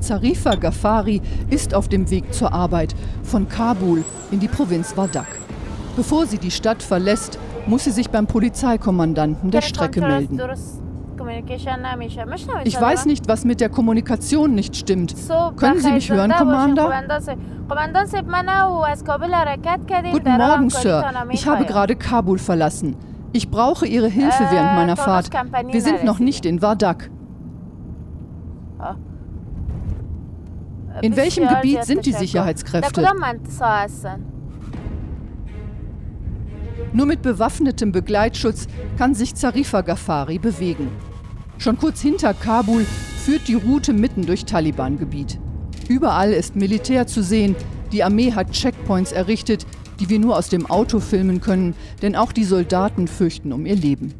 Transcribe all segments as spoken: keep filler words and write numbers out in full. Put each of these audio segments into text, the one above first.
Zarifa Ghaffari ist auf dem Weg zur Arbeit von Kabul in die Provinz Wardak. Bevor sie die Stadt verlässt, muss sie sich beim Polizeikommandanten der Strecke melden. Ich weiß nicht, was mit der Kommunikation nicht stimmt. Können Sie mich hören, Commander? Guten Morgen, Sir. Ich habe gerade Kabul verlassen. Ich brauche Ihre Hilfe während meiner Fahrt. Wir sind noch nicht in Wardak. In welchem Gebiet sind die Sicherheitskräfte? Nur mit bewaffnetem Begleitschutz kann sich Zarifa Ghaffari bewegen. Schon kurz hinter Kabul führt die Route mitten durch Taliban-Gebiet. Überall ist Militär zu sehen. Die Armee hat Checkpoints errichtet, die wir nur aus dem Auto filmen können, denn auch die Soldaten fürchten um ihr Leben.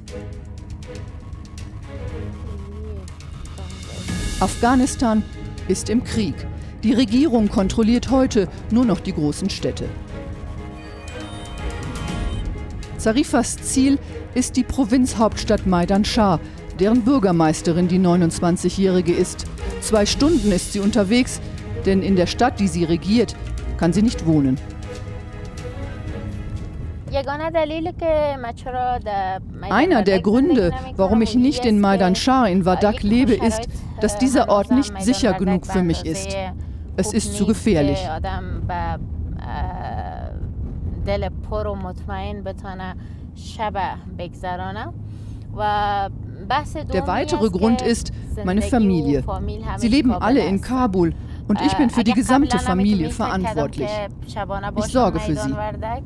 Afghanistan ist im Krieg. Die Regierung kontrolliert heute nur noch die großen Städte. Zarifas Ziel ist die Provinzhauptstadt Maidan Shah, deren Bürgermeisterin die neunundzwanzigjährige ist. Zwei Stunden ist sie unterwegs, denn in der Stadt, die sie regiert, kann sie nicht wohnen. Einer der Gründe, warum ich nicht in Maidan Shah in Wardak lebe, ist, dass dieser Ort nicht sicher genug für mich ist. Es ist zu gefährlich. Der weitere Grund ist meine Familie. Sie leben alle in Kabul und ich bin für die gesamte Familie verantwortlich. Ich sorge für sie.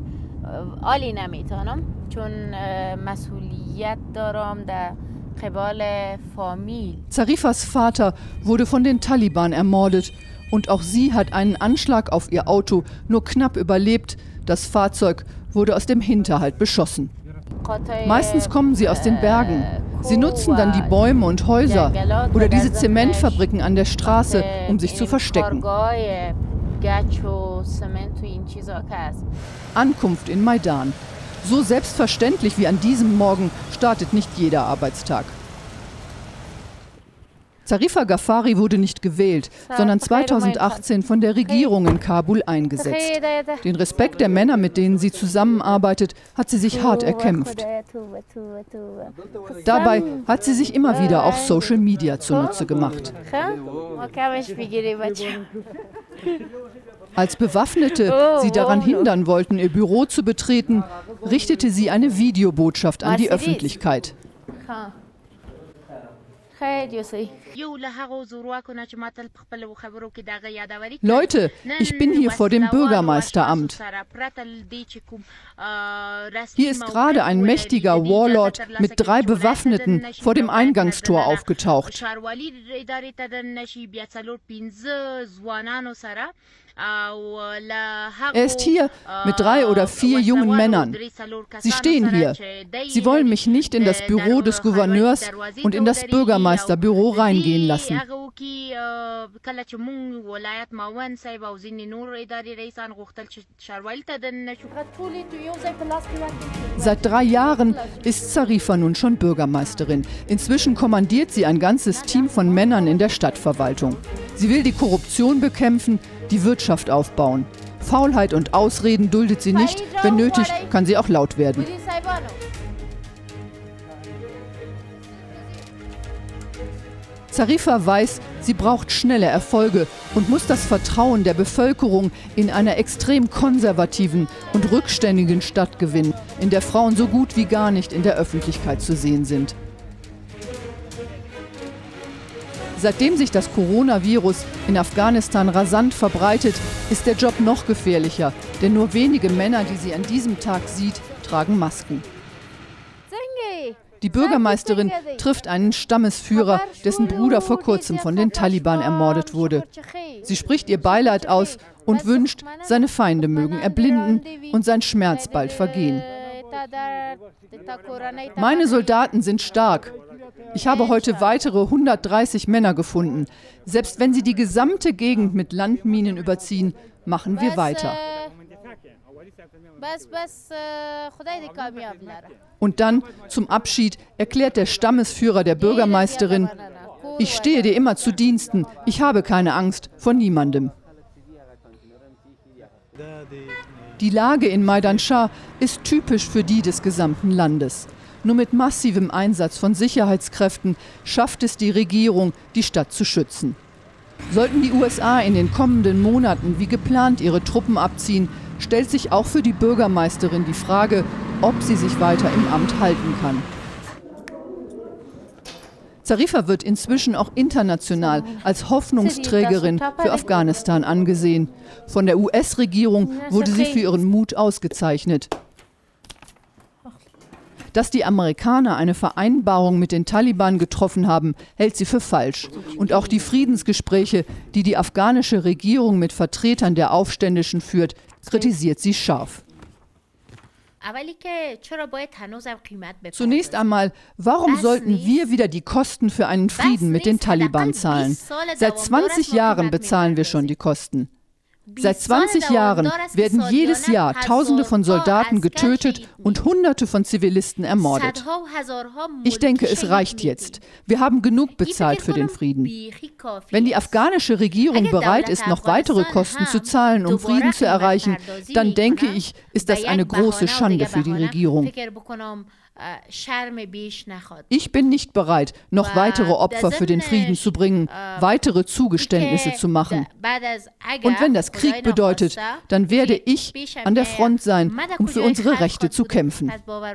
Zarifas Vater wurde von den Taliban ermordet und auch sie hat einen Anschlag auf ihr Auto nur knapp überlebt. Das Fahrzeug wurde aus dem Hinterhalt beschossen. Meistens kommen sie aus den Bergen. Sie nutzen dann die Bäume und Häuser oder diese Zementfabriken an der Straße, um sich zu verstecken. Ankunft in Maidan. So selbstverständlich wie an diesem Morgen startet nicht jeder Arbeitstag. Zarifa Ghaffari wurde nicht gewählt, sondern zweitausendachtzehn von der Regierung in Kabul eingesetzt. Den Respekt der Männer, mit denen sie zusammenarbeitet, hat sie sich hart erkämpft. Dabei hat sie sich immer wieder auch Social Media zunutze gemacht. Als Bewaffnete sie daran hindern wollten, ihr Büro zu betreten, richtete sie eine Videobotschaft an die Öffentlichkeit. Leute, ich bin hier vor dem Bürgermeisteramt. Hier ist gerade ein mächtiger Warlord mit drei Bewaffneten vor dem Eingangstor aufgetaucht. Er ist hier mit drei oder vier jungen Männern. Sie stehen hier. Sie wollen mich nicht in das Büro des Gouverneurs und in das Bürgermeisterbüro reingehen lassen. Seit drei Jahren ist Zarifa nun schon Bürgermeisterin. Inzwischen kommandiert sie ein ganzes Team von Männern in der Stadtverwaltung. Sie will die Korruption bekämpfen, die Wirtschaft aufbauen. Faulheit und Ausreden duldet sie nicht. Wenn nötig, kann sie auch laut werden. Zarifa weiß, sie braucht schnelle Erfolge und muss das Vertrauen der Bevölkerung in einer extrem konservativen und rückständigen Stadt gewinnen, in der Frauen so gut wie gar nicht in der Öffentlichkeit zu sehen sind. Seitdem sich das Coronavirus in Afghanistan rasant verbreitet, ist der Job noch gefährlicher, denn nur wenige Männer, die sie an diesem Tag sieht, tragen Masken. Die Bürgermeisterin trifft einen Stammesführer, dessen Bruder vor kurzem von den Taliban ermordet wurde. Sie spricht ihr Beileid aus und wünscht, seine Feinde mögen erblinden und sein Schmerz bald vergehen. Meine Soldaten sind stark. Ich habe heute weitere hundertdreißig Männer gefunden. Selbst wenn sie die gesamte Gegend mit Landminen überziehen, machen wir weiter. Und dann, zum Abschied, erklärt der Stammesführer der Bürgermeisterin: Ich stehe dir immer zu Diensten. Ich habe keine Angst vor niemandem. Die Lage in Maidan Shah ist typisch für die des gesamten Landes. Nur mit massivem Einsatz von Sicherheitskräften schafft es die Regierung, die Stadt zu schützen. Sollten die U S A in den kommenden Monaten wie geplant ihre Truppen abziehen, stellt sich auch für die Bürgermeisterin die Frage, ob sie sich weiter im Amt halten kann. Zarifa wird inzwischen auch international als Hoffnungsträgerin für Afghanistan angesehen. Von der U S-Regierung wurde sie für ihren Mut ausgezeichnet. Dass die Amerikaner eine Vereinbarung mit den Taliban getroffen haben, hält sie für falsch. Und auch die Friedensgespräche, die die afghanische Regierung mit Vertretern der Aufständischen führt, kritisiert sie scharf. Zunächst einmal, warum sollten wir wieder die Kosten für einen Frieden mit den Taliban zahlen? Seit zwanzig Jahren bezahlen wir schon die Kosten. Seit zwanzig Jahren werden jedes Jahr Tausende von Soldaten getötet und Hunderte von Zivilisten ermordet. Ich denke, es reicht jetzt. Wir haben genug bezahlt für den Frieden. Wenn die afghanische Regierung bereit ist, noch weitere Kosten zu zahlen, um Frieden zu erreichen, dann denke ich, ist das eine große Schande für die Regierung. Ich bin nicht bereit, noch weitere Opfer für den Frieden zu bringen, weitere Zugeständnisse zu machen. Und wenn das Krieg bedeutet, dann werde ich an der Front sein, um für unsere Rechte zu kämpfen.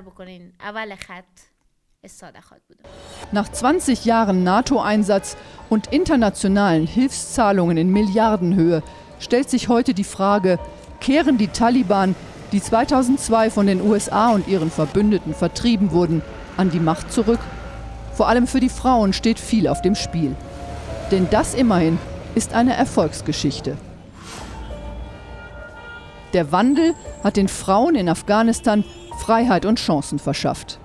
Nach zwanzig Jahren NATO-Einsatz und internationalen Hilfszahlungen in Milliardenhöhe stellt sich heute die Frage, kehren die Taliban, die zweitausendzwei von den U S A und ihren Verbündeten vertrieben wurden, an die Macht zurück? Vor allem für die Frauen steht viel auf dem Spiel. Denn das immerhin ist eine Erfolgsgeschichte. Der Wandel hat den Frauen in Afghanistan Freiheit und Chancen verschafft.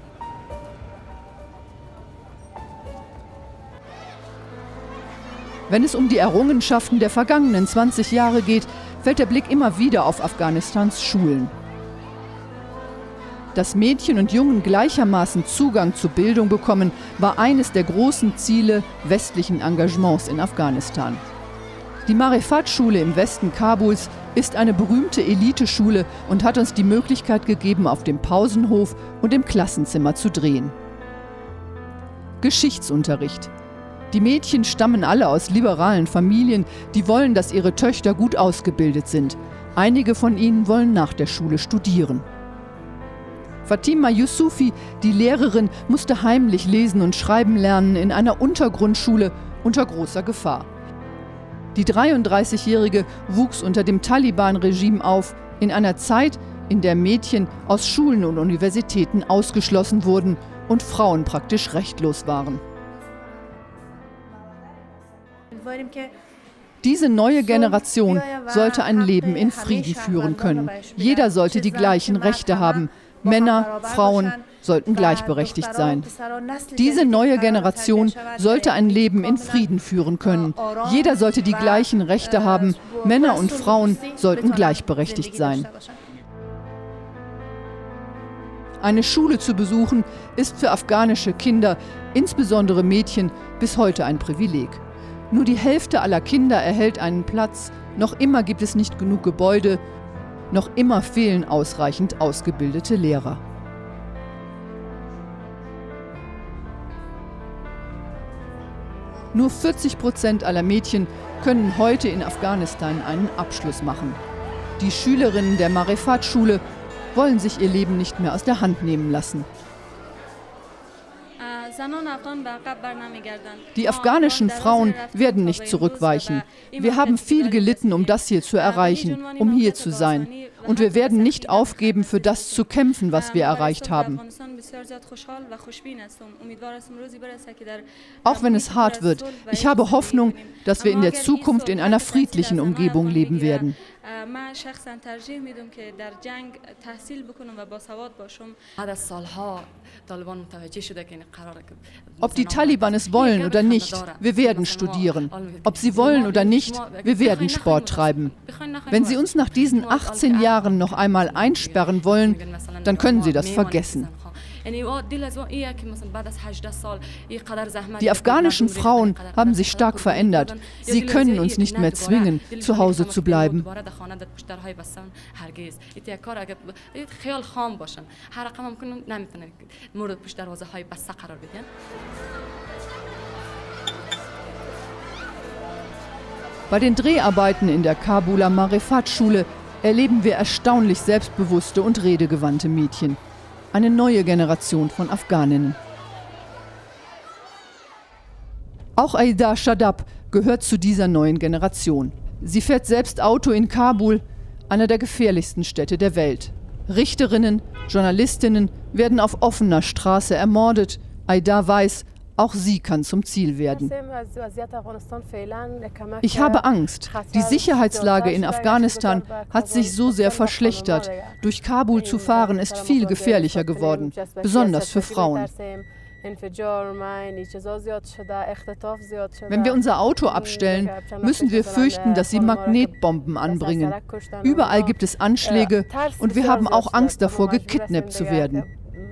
Wenn es um die Errungenschaften der vergangenen zwanzig Jahre geht, fällt der Blick immer wieder auf Afghanistans Schulen. Dass Mädchen und Jungen gleichermaßen Zugang zur Bildung bekommen, war eines der großen Ziele westlichen Engagements in Afghanistan. Die Marifat-Schule im Westen Kabuls ist eine berühmte Eliteschule und hat uns die Möglichkeit gegeben, auf dem Pausenhof und im Klassenzimmer zu drehen. Geschichtsunterricht. Die Mädchen stammen alle aus liberalen Familien, die wollen, dass ihre Töchter gut ausgebildet sind. Einige von ihnen wollen nach der Schule studieren. Fatima Yusufi, die Lehrerin, musste heimlich lesen und schreiben lernen in einer Untergrundschule unter großer Gefahr. Die dreiunddreißigjährige wuchs unter dem Taliban-Regime auf, in einer Zeit, in der Mädchen aus Schulen und Universitäten ausgeschlossen wurden und Frauen praktisch rechtlos waren. Diese neue Generation sollte ein Leben in Frieden führen können. Jeder sollte die gleichen Rechte haben. Männer, Frauen sollten gleichberechtigt sein. Diese neue Generation sollte ein Leben in Frieden führen können. Jeder sollte die gleichen Rechte haben. Männer und Frauen sollten gleichberechtigt sein. Eine Schule zu besuchen, ist für afghanische Kinder, insbesondere Mädchen, bis heute ein Privileg. Nur die Hälfte aller Kinder erhält einen Platz, noch immer gibt es nicht genug Gebäude, noch immer fehlen ausreichend ausgebildete Lehrer. Nur vierzig Prozent aller Mädchen können heute in Afghanistan einen Abschluss machen. Die Schülerinnen der Marifat-Schule wollen sich ihr Leben nicht mehr aus der Hand nehmen lassen. Die afghanischen Frauen werden nicht zurückweichen. Wir haben viel gelitten, um das hier zu erreichen, um hier zu sein. Und wir werden nicht aufgeben, für das zu kämpfen, was wir erreicht haben. Auch wenn es hart wird, ich habe Hoffnung, dass wir in der Zukunft in einer friedlichen Umgebung leben werden. Ob die Taliban es wollen oder nicht, wir werden studieren. Ob sie wollen oder nicht, wir werden Sport treiben. Wenn sie uns nach diesen achtzehn Jahren noch einmal einsperren wollen, dann können sie das vergessen. Die afghanischen Frauen haben sich stark verändert. Sie können uns nicht mehr zwingen, zu Hause zu bleiben. Bei den Dreharbeiten in der Kabuler Marifat-Schule erleben wir erstaunlich selbstbewusste und redegewandte Mädchen. Eine neue Generation von Afghaninnen. Auch Aida Shadab gehört zu dieser neuen Generation. Sie fährt selbst Auto in Kabul, einer der gefährlichsten Städte der Welt. Richterinnen, Journalistinnen werden auf offener Straße ermordet. Aida weiß, auch sie kann zum Ziel werden. Ich habe Angst. Die Sicherheitslage in Afghanistan hat sich so sehr verschlechtert. Durch Kabul zu fahren ist viel gefährlicher geworden, besonders für Frauen. Wenn wir unser Auto abstellen, müssen wir fürchten, dass sie Magnetbomben anbringen. Überall gibt es Anschläge und wir haben auch Angst davor, gekidnappt zu werden.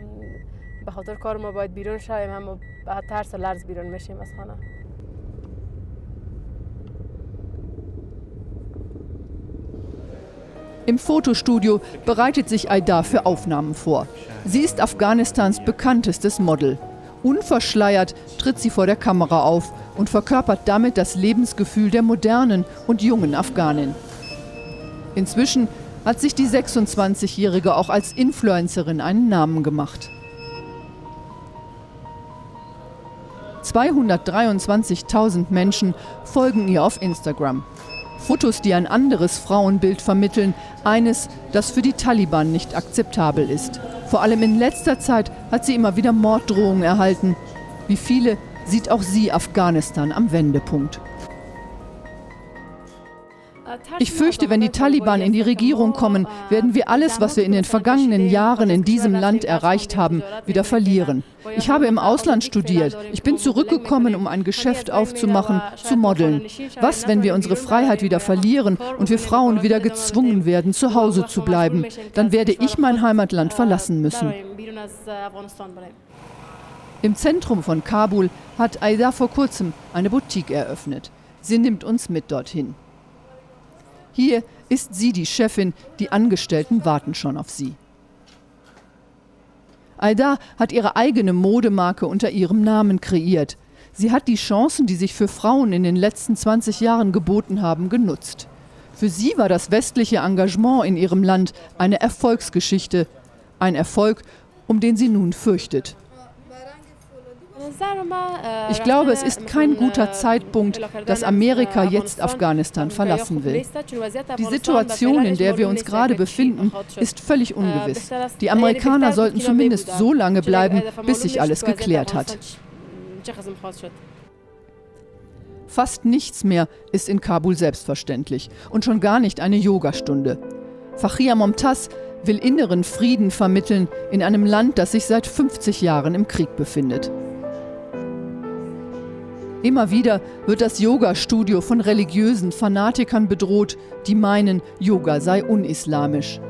Im Fotostudio bereitet sich Aida für Aufnahmen vor. Sie ist Afghanistans bekanntestes Model. Unverschleiert tritt sie vor der Kamera auf und verkörpert damit das Lebensgefühl der modernen und jungen Afghanin. Inzwischen hat sich die sechsundzwanzigjährige auch als Influencerin einen Namen gemacht. zweihundertdreiundzwanzigtausend Menschen folgen ihr auf Instagram. Fotos, die ein anderes Frauenbild vermitteln, eines, das für die Taliban nicht akzeptabel ist. Vor allem in letzter Zeit hat sie immer wieder Morddrohungen erhalten. Wie viele sieht auch sie Afghanistan am Wendepunkt. Ich fürchte, wenn die Taliban in die Regierung kommen, werden wir alles, was wir in den vergangenen Jahren in diesem Land erreicht haben, wieder verlieren. Ich habe im Ausland studiert. Ich bin zurückgekommen, um ein Geschäft aufzumachen, zu modeln. Was, wenn wir unsere Freiheit wieder verlieren und wir Frauen wieder gezwungen werden, zu Hause zu bleiben? Dann werde ich mein Heimatland verlassen müssen. Im Zentrum von Kabul hat Aida vor kurzem eine Boutique eröffnet. Sie nimmt uns mit dorthin. Hier ist sie die Chefin, die Angestellten warten schon auf sie. Aida hat ihre eigene Modemarke unter ihrem Namen kreiert. Sie hat die Chancen, die sich für Frauen in den letzten zwanzig Jahren geboten haben, genutzt. Für sie war das westliche Engagement in ihrem Land eine Erfolgsgeschichte. Ein Erfolg, um den sie nun fürchtet. Ich glaube, es ist kein guter Zeitpunkt, dass Amerika jetzt Afghanistan verlassen will. Die Situation, in der wir uns gerade befinden, ist völlig ungewiss. Die Amerikaner sollten zumindest so lange bleiben, bis sich alles geklärt hat. Fast nichts mehr ist in Kabul selbstverständlich und schon gar nicht eine Yogastunde. Fakhria Momtaz will inneren Frieden vermitteln in einem Land, das sich seit fünfzig Jahren im Krieg befindet. Immer wieder wird das Yoga-Studio von religiösen Fanatikern bedroht, die meinen, Yoga sei unislamisch.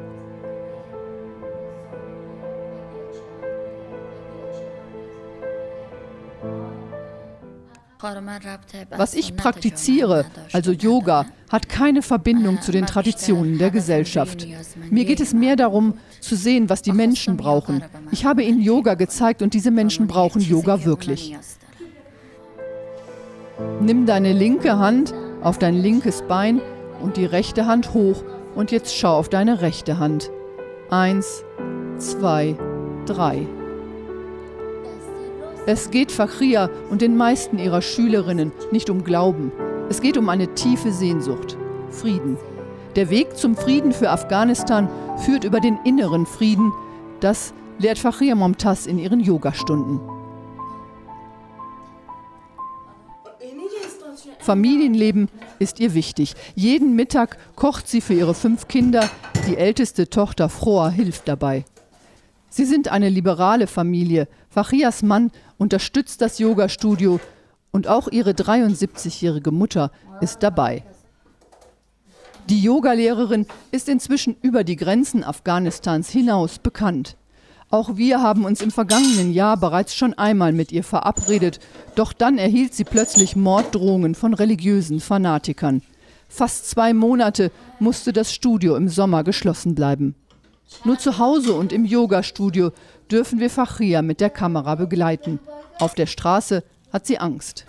Was ich praktiziere, also Yoga, hat keine Verbindung zu den Traditionen der Gesellschaft. Mir geht es mehr darum, zu sehen, was die Menschen brauchen. Ich habe ihnen Yoga gezeigt und diese Menschen brauchen Yoga wirklich. Nimm deine linke Hand auf dein linkes Bein und die rechte Hand hoch und jetzt schau auf deine rechte Hand. Eins, zwei, drei. Es geht Fakhria und den meisten ihrer Schülerinnen nicht um Glauben. Es geht um eine tiefe Sehnsucht. Frieden. Der Weg zum Frieden für Afghanistan führt über den inneren Frieden. Das lehrt Fakhria Momtaz in ihren Yogastunden. Familienleben ist ihr wichtig. Jeden Mittag kocht sie für ihre fünf Kinder. Die älteste Tochter Froa hilft dabei. Sie sind eine liberale Familie. Fakhias Mann unterstützt das Yoga-Studio und auch ihre dreiundsiebzigjährige Mutter ist dabei. Die Yogalehrerin ist inzwischen über die Grenzen Afghanistans hinaus bekannt. Auch wir haben uns im vergangenen Jahr bereits schon einmal mit ihr verabredet. Doch dann erhielt sie plötzlich Morddrohungen von religiösen Fanatikern. Fast zwei Monate musste das Studio im Sommer geschlossen bleiben. Nur zu Hause und im Yoga-Studio dürfen wir Fakhriah mit der Kamera begleiten. Auf der Straße hat sie Angst.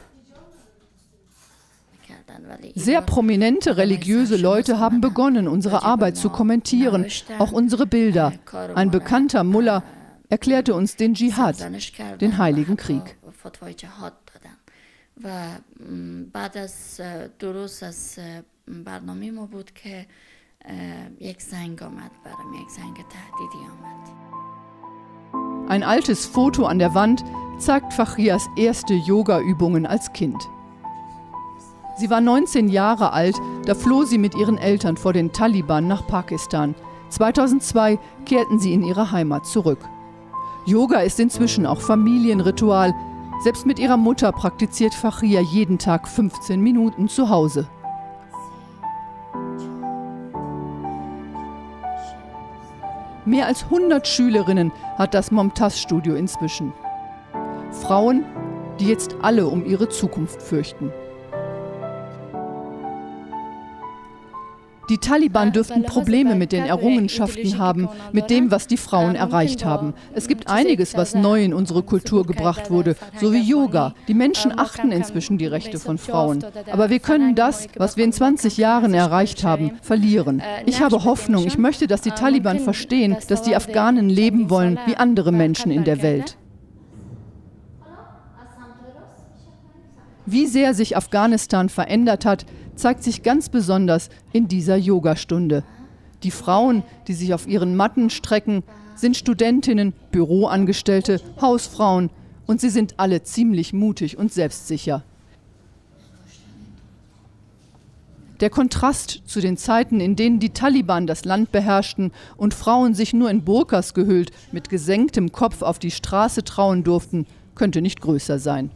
Sehr prominente religiöse Leute haben begonnen, unsere Arbeit zu kommentieren, auch unsere Bilder. Ein bekannter Mullah erklärte uns den Dschihad, den Heiligen Krieg. Ein altes Foto an der Wand zeigt Fakhriahs erste Yoga-Übungen als Kind. Sie war neunzehn Jahre alt, da floh sie mit ihren Eltern vor den Taliban nach Pakistan. zweitausendzwei kehrten sie in ihre Heimat zurück. Yoga ist inzwischen auch Familienritual. Selbst mit ihrer Mutter praktiziert Fakhriah jeden Tag fünfzehn Minuten zu Hause. Mehr als hundert Schülerinnen hat das Momtaz-Studio inzwischen. Frauen, die jetzt alle um ihre Zukunft fürchten. Die Taliban dürften Probleme mit den Errungenschaften haben, mit dem, was die Frauen erreicht haben. Es gibt einiges, was neu in unsere Kultur gebracht wurde, so wie Yoga. Die Menschen achten inzwischen die Rechte von Frauen. Aber wir können das, was wir in zwanzig Jahren erreicht haben, verlieren. Ich habe Hoffnung, ich möchte, dass die Taliban verstehen, dass die Afghanen leben wollen wie andere Menschen in der Welt. Wie sehr sich Afghanistan verändert hat, zeigt sich ganz besonders in dieser Yogastunde. Die Frauen, die sich auf ihren Matten strecken, sind Studentinnen, Büroangestellte, Hausfrauen und sie sind alle ziemlich mutig und selbstsicher. Der Kontrast zu den Zeiten, in denen die Taliban das Land beherrschten und Frauen sich nur in Burkas gehüllt, mit gesenktem Kopf auf die Straße trauen durften, könnte nicht größer sein.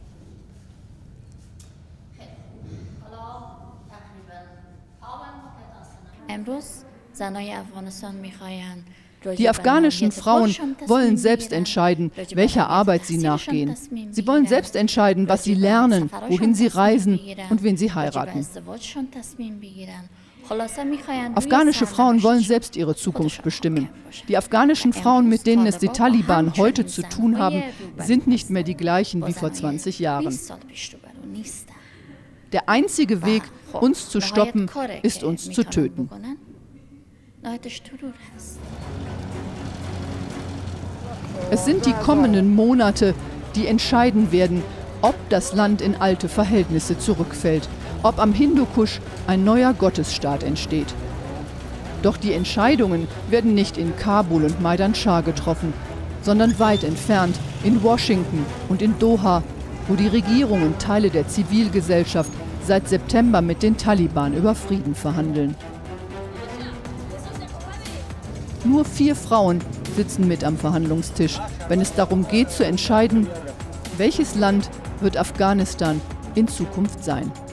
Die afghanischen Frauen wollen selbst entscheiden, welcher Arbeit sie nachgehen. Sie wollen selbst entscheiden, was sie lernen, wohin sie reisen und wen sie heiraten. Afghanische Frauen wollen selbst ihre Zukunft bestimmen. Die afghanischen Frauen, mit denen es die Taliban heute zu tun haben, sind nicht mehr die gleichen wie vor zwanzig Jahren. Der einzige Weg, uns zu stoppen, ist uns zu töten. Es sind die kommenden Monate, die entscheiden werden, ob das Land in alte Verhältnisse zurückfällt, ob am Hindukusch ein neuer Gottesstaat entsteht. Doch die Entscheidungen werden nicht in Kabul und Maidan Shah getroffen, sondern weit entfernt in Washington und in Doha, wo die Regierung und Teile der Zivilgesellschaft seit September mit den Taliban über Frieden verhandeln. Nur vier Frauen sitzen mit am Verhandlungstisch, wenn es darum geht zu entscheiden, welches Land wird Afghanistan in Zukunft sein.